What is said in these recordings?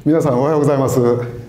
皆さんおはようございます。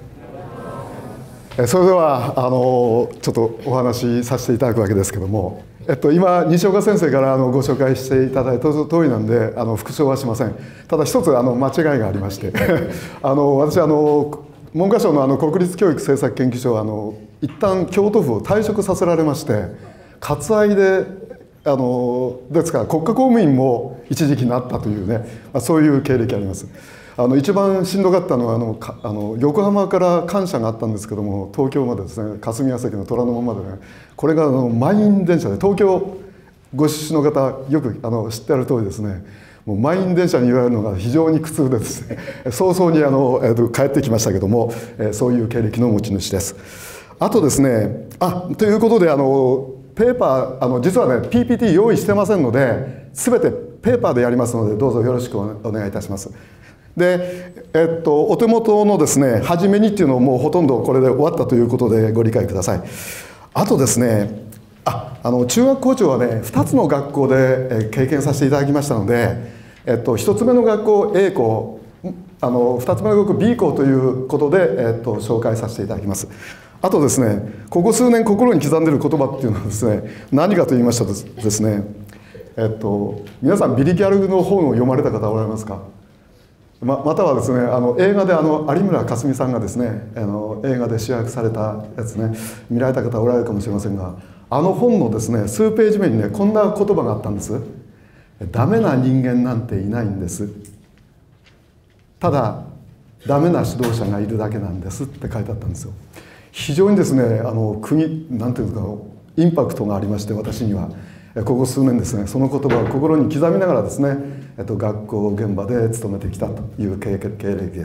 それではちょっとお話しさせていただくわけですけども、今西岡先生からご紹介していただいた通りなんで復唱はしません。ただ一つ間違いがありまして私文科省の国立教育政策研究所一旦京都府を退職させられまして、割愛でですから国家公務員も一時期なったというね、そういう経歴あります。一番しんどかったのは横浜から官舎があったんですけども、東京までですね、霞が関の虎ノ門までね、これが満員電車で、東京ご出身の方よく知ってある通りですね、もう満員電車に言われるのが非常に苦痛でですね、早々に帰ってきましたけども、そういう経歴の持ち主です。あとですね、ということでペーパー実はね PPT 用意してませんので、全てペーパーでやりますので、どうぞよろしくお願いいたします。で、お手元のですね、初めにっていうのをもうほとんどこれで終わったということでご理解ください。あとですね、中学校長はね、2つの学校で経験させていただきましたので、1つ目の学校 A 校、2つ目の学校 B 校ということで、紹介させていただきます。あとですね、ここ数年心に刻んでいる言葉っていうのはですね、何かと言いましたとですね、皆さんビリギャルの本を読まれた方おられますか？またはですね、映画で有村架純さんがですね、映画で主役されたやつね、見られた方おられるかもしれませんが、本のですね、数ページ目にね、こんな言葉があったんです。ダメな人間なんていないんです。ただ、ダメな指導者がいるだけなんですって書いてあったんですよ。非常にですね、なんていうんですか、インパクトがありまして、私には。ここ数年ですね、その言葉を心に刻みながらですね、学校現場で勤めてきたという経歴です。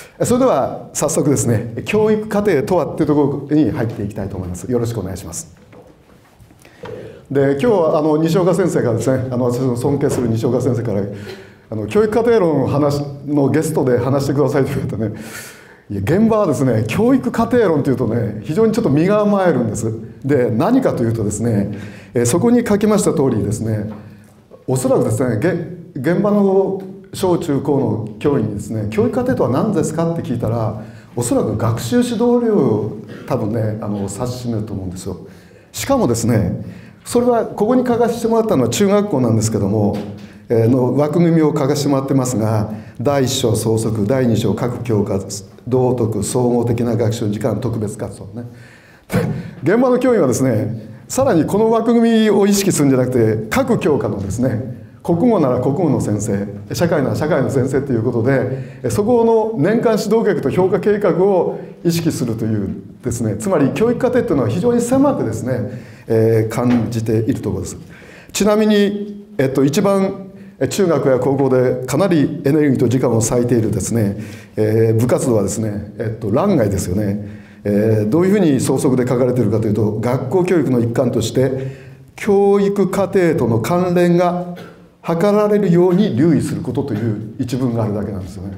それでは早速ですね、教育課程とはっていうところに入っていきたいと思います。よろしくお願いします。で、今日は西岡先生がですね、私の尊敬する西岡先生から教育課程論のゲストで話してくださいと言われてね、現場はですね、教育課程論というとね、非常にちょっと身構えるんです。で、何かというとですね、そこに書きました通りですね、おそらくですね、現場の小中高の教員にですね、教育課程とは何ですかって聞いたら、おそらく学習指導料を多分ね、指し示ると思うんですよ。しかもですね、それはここに書かせてもらったのは中学校なんですけども、の枠組みを書かせてもらってますが、第1章創則、第2章各教科、道徳、総合的な学習時間、特別活動ね。現場の教員はですね、さらにこの枠組みを意識するんじゃなくて、各教科のですね、国語なら国語の先生、社会なら社会の先生ということで、そこの年間指導計画と評価計画を意識するというですね、つまり教育課程というのは非常に狭くですね、感じているところです。ちなみに、一番中学や高校でかなりエネルギーと時間を割いているですね、部活動はですね、欄外ですよね。どういうふうに創則で書かれているかというと、学校教育の一環として教育課程との関連が図られるように留意することという一文があるだけなんですよね。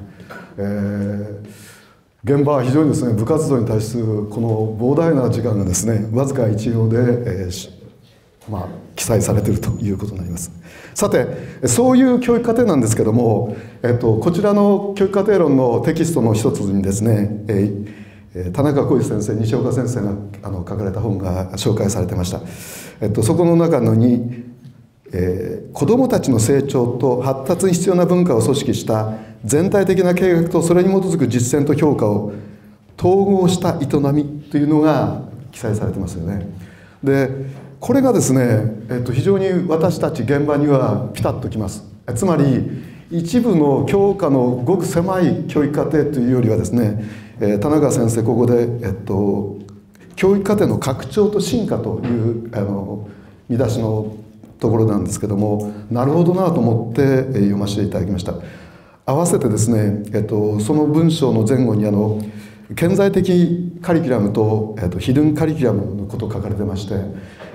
現場は非常にですね、部活動に対するこの膨大な時間がですね、わずか一行で、記載されているということになります。さて、そういう教育課程なんですけども、こちらの教育課程論のテキストの一つにですね、田中浩二先生、西岡先生が書かれた本が紹介されてました。そこの中に、子どもたちの成長と発達に必要な文化を組織した全体的な計画とそれに基づく実践と評価を統合した営みというのが記載されてますよね。で、これがですね、非常に私たち現場にはピタッときます。つまり一部の教科のごく狭い教育課程というよりはですね、田中先生ここで、教育課程の拡張と進化という見出しのところなんですけども、なるほどなと思って読ませていただきました。合わせてですね、その文章の前後に顕在的カリキュラムと、ヒドゥンカリキュラムのことを書かれてまして、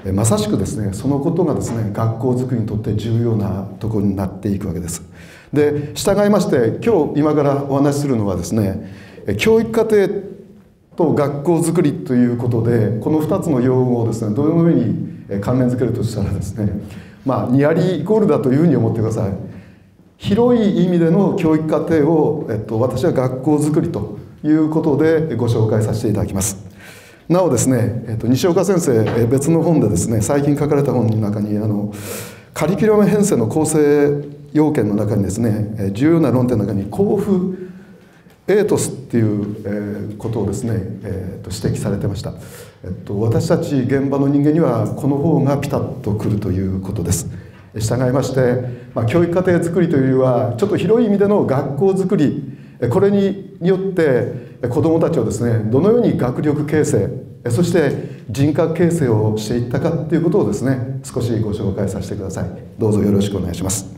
まさしくですね、そのことがですね、学校づくりにとって重要なところになっていくわけです。で、従いまして今からお話しするのはですね、教育課程と学校づくりということで、この2つの用語をですね、どのように関連づけるとしたらですね、ニアリーイコールだというふうに思ってください。 広い意味での教育課程を、私は学校づくりということでご紹介させていただきます。なおですね、西岡先生、別の本でですね、最近書かれた本の中にカリキュラム編成の構成要件の中にですね、重要な論点の中に交付エイトスっていうことをですね、指摘されてました。私たち現場の人間にはこの方がピタッとくるということです。従いまして、教育課程づくりというよりはちょっと広い意味での学校づくり、これによって子どもたちをですね、どのように学力形成、そして人格形成をしていったかということをですね、少しご紹介させてください。どうぞよろしくお願いします。